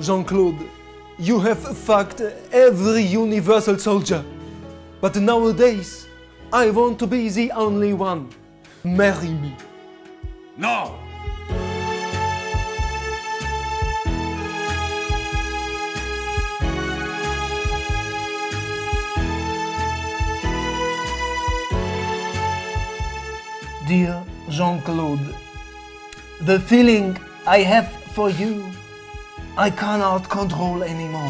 Jean-Claude, you have fucked every universal soldier. But nowadays, I want to be the only one. Marry me. No! Dear Jean-Claude, the feeling I have for you, I cannot control anymore.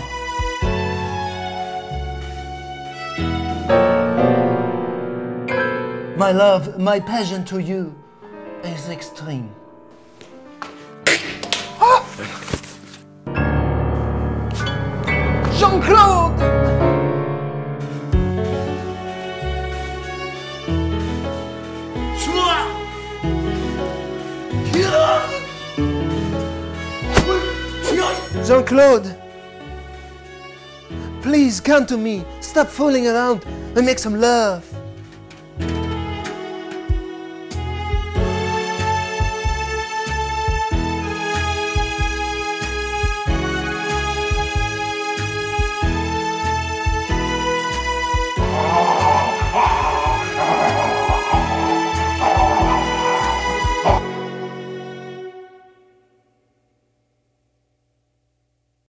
My love, my passion to you is extreme. Jean-Claude! Jean-Claude, please come to me, stop fooling around and make some love.